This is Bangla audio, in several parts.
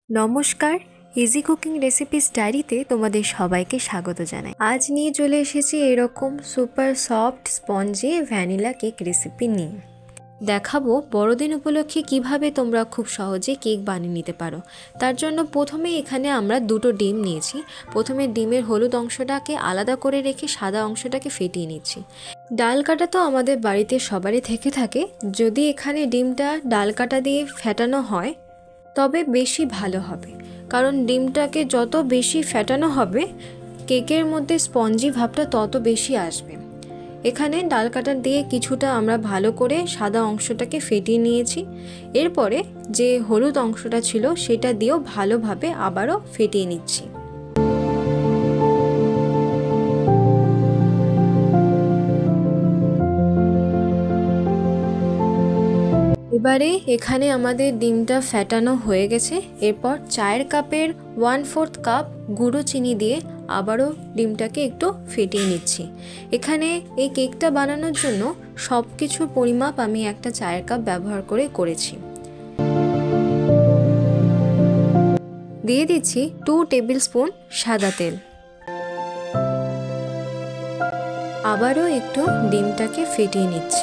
নমস্কার, ইজি কুকিং রেসিপিস ডায়েরিতে তোমাদের সবাইকে স্বাগত জানাই। আজ নিয়ে চলে এসেছি এরকম super soft spongy vanilla cake recipe নিয়ে। দেখাবো বড়দিন উপলক্ষে কিভাবে তোমরা খুব সহজে কেক বানিয়ে নিতে পারো। তার জন্য প্রথমে এখানে আমরা দুটো ডিম নিয়েছি। প্রথমে ডিমের হলুদ অংশটাকে আলাদা করে রেখে সাদা অংশটাকে ফেটিয়ে নিচ্ছি। ডাল কাটা তো আমাদের বাড়িতে সবারই থেকে থাকে। যদি এখানে ডিমটা ডাল কাটা দিয়ে ফেটানো হয় তবে বেশি ভালো হবে, কারণ ডিমটাকে যত বেশি ফেটানো হবে কেকের মধ্যে স্পঞ্জি ভাবটা তত বেশি আসবে। এখানে ডাল কাটা দিয়ে কিছুটা আমরা ভালো করে সাদা অংশটাকে ফেটিয়ে নিয়েছি। এরপরে যে হলুদ অংশটা ছিল সেটা দিয়েও ভালোভাবে আবারও ফেটিয়ে নিচ্ছি। এবারে এখানে আমাদের ডিমটা ফেটানো হয়ে গেছে। এরপর চায়ের কাপের 1/4 কাপ গুঁড়ো চিনি দিয়ে আবারও ডিমটাকে একটু ফেটিয়ে নিচ্ছি। এখানে এই কেকটা বানানোর জন্য সব কিছুর পরিমাপ আমি একটা চায়ের কাপ ব্যবহার করেছি। দিয়ে দিচ্ছি 2 টেবিল স্পুন সাদা তেল। আবারও একটু ডিমটাকে ফেটিয়ে নিচ্ছি।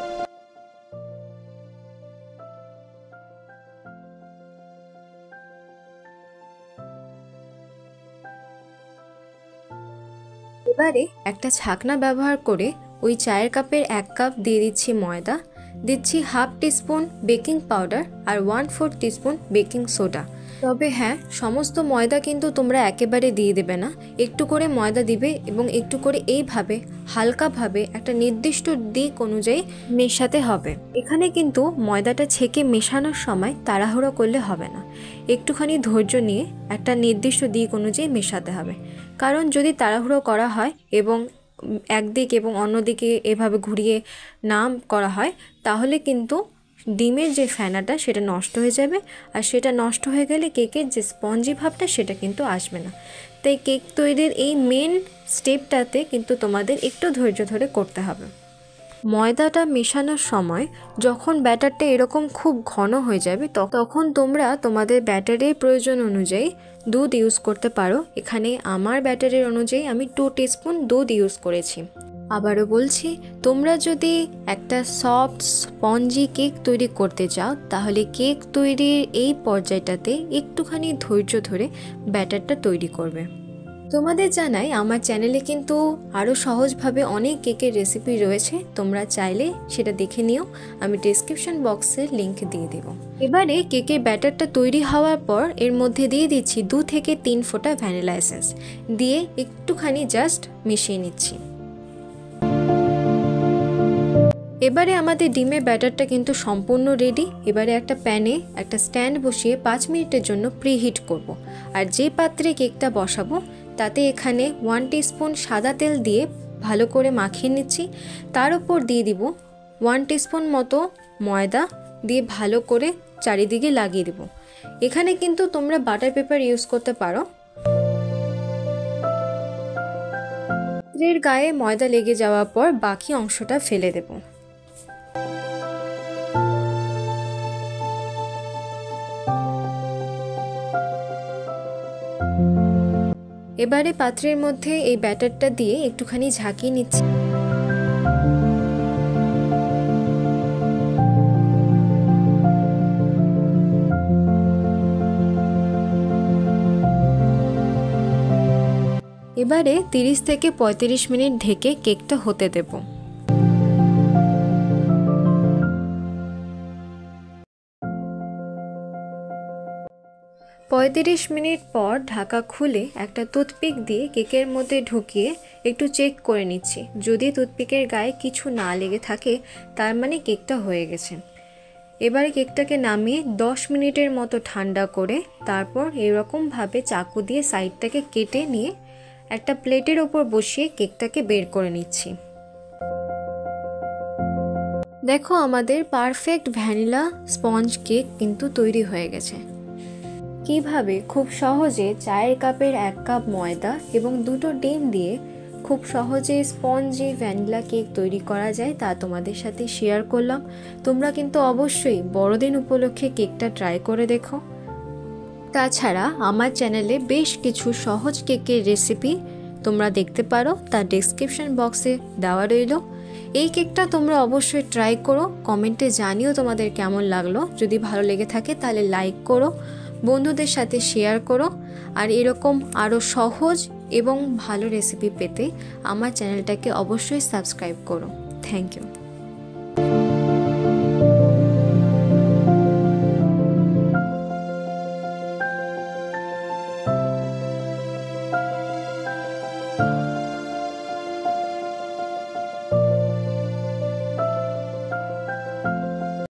এবারে একটা ছাকনা ব্যবহার করে ওই চায়ের কাপের 1 কাপ দিয়ে দিচ্ছি ময়দা, দিচ্ছি 1/2 টিস্পুন বেকিং পাউডার আর 1/4 টিস্পুন বেকিং সোডা। তবে হ্যাঁ, সমস্ত ময়দা কিন্তু তোমরা একেবারে দিয়ে দেবে না, একটু করে ময়দা দিবে এবং একটু করে এইভাবে হালকাভাবে একটা নির্দিষ্ট দিক অনুযায়ী মেশাতে হবে। এখানে কিন্তু ময়দাটা ছেঁকে মেশানোর সময় তাড়াহুড়ো করলে হবে না, একটুখানি ধৈর্য নিয়ে একটা নির্দিষ্ট দিক অনুযায়ী মেশাতে হবে। কারণ যদি তাড়াহুড়ো করা হয় এবং একদিক এবং অন্যদিকে এভাবে ঘুরিয়ে না করা হয় তাহলে কিন্তু ডিমের যে ফেনাটা সেটা নষ্ট হয়ে যাবে, আর সেটা নষ্ট হয়ে গেলে কেকের যে স্পঞ্জি ভাবটা সেটা কিন্তু আসবে না। তাই কেক তৈরির এই মেন স্টেপটাতে কিন্তু তোমাদের একটু ধৈর্য ধরে করতে হবে। ময়দাটা মেশানোর সময় যখন ব্যাটারটা এরকম খুব ঘন হয়ে যাবে তখন তোমরা তোমাদের ব্যাটারের প্রয়োজন অনুযায়ী দুধ ইউজ করতে পারো। এখানে আমার ব্যাটারের অনুযায়ী আমি 2 টিস্পুন দুধ ইউজ করেছি। আবারও বলছি, তোমরা যদি একটা সফট স্পঞ্জি কেক তৈরি করতে চাও তাহলে কেক তৈরির এই পর্যায়টাতে একটুখানি ধৈর্য ধরে ব্যাটারটা তৈরি করবে। তোমাদের জানাই আমার চ্যানেলে কিন্তু আরও সহজভাবে অনেক কেকের রেসিপি রয়েছে, তোমরা চাইলে সেটা দেখে নিও, আমি ডেসক্রিপশন বক্সে লিংক দিয়ে দেব। এবারে কেকের ব্যাটারটা তৈরি হওয়ার পর এর মধ্যে দিয়ে দিচ্ছি 2 থেকে 3 ফোঁটা ভ্যানিলা এসেন্স দিয়ে একটুখানি জাস্ট মিশিয়ে নিচ্ছি। এবারে আমাদের ডিমের ব্যাটারটা কিন্তু সম্পূর্ণ রেডি। এবারে একটা প্যানে একটা স্ট্যান্ড বসিয়ে 5 মিনিটের জন্য প্রিহিট করব। আর যে পাত্রে কেকটা বসাবো তাতে এখানে 1 টিস্পুন সাদা তেল দিয়ে ভালো করে মাখিয়ে নিচ্ছি। তার উপর দিয়ে দিব 1 টিস্পুন মতো ময়দা দিয়ে ভালো করে চারিদিকে লাগিয়ে দেব। এখানে কিন্তু তোমরা বাটার পেপার ইউজ করতে পারো। পাত্রের গায়ে ময়দা লেগে যাওয়ার পর বাকি অংশটা ফেলে দেব। এবারে পাত্রের মধ্যে এই ব্যাটারটা দিয়ে একটুখানি ঝাঁকিয়ে নিচ্ছি। এবারে 30 থেকে 35 মিনিট ঢেকে কেকটা হতে দেব। 35 মিনিট পর ঢাকা খুলে একটা টুথপিক দিয়ে কেকের মধ্যে ঢুকিয়ে একটু চেক করে নিচ্ছি। যদি টুথপিকের গায়ে কিছু না লেগে থাকে তার মানে কেকটা হয়ে গেছে। এবারে কেকটাকে নামিয়ে 10 মিনিটের মতো ঠান্ডা করে তারপর এরকমভাবে চাকু দিয়ে সাইডটাকে কেটে নিয়ে একটা প্লেটের ওপর বসিয়ে কেকটাকে বের করে নিচ্ছি। দেখো আমাদের পারফেক্ট ভ্যানিলা স্পঞ্জ কেক কিন্তু তৈরি হয়ে গেছে। কিভাবে খুব সহজে চায়ের কাপের 1 কাপ ময়দা এবং 2টো ডিম দিয়ে খুব সহজে স্পঞ্জি ভ্যানিলা কেক তৈরি করা যায় তা তোমাদের সাথে শেয়ার করলাম। তোমরা কিন্তু অবশ্যই বড়দিন উপলক্ষে কেকটা ট্রাই করে দেখো। তাছাড়া আমার চ্যানেলে বেশ কিছু সহজ কেকের রেসিপি তোমরা দেখতে পারো, তার ডেসক্রিপশন বক্সে দেওয়া রইল। এই কেকটা তোমরা অবশ্যই ট্রাই করো, কমেন্টে জানিও তোমাদের কেমন লাগলো। যদি ভালো লেগে থাকে তাহলে লাইক করো, বন্ধুদের সাথে শেয়ার করো। আর এরকম আরও সহজ এবং ভালো রেসিপি পেতে আমার চ্যানেলটাকে অবশ্যই সাবস্ক্রাইব করো। Thank you.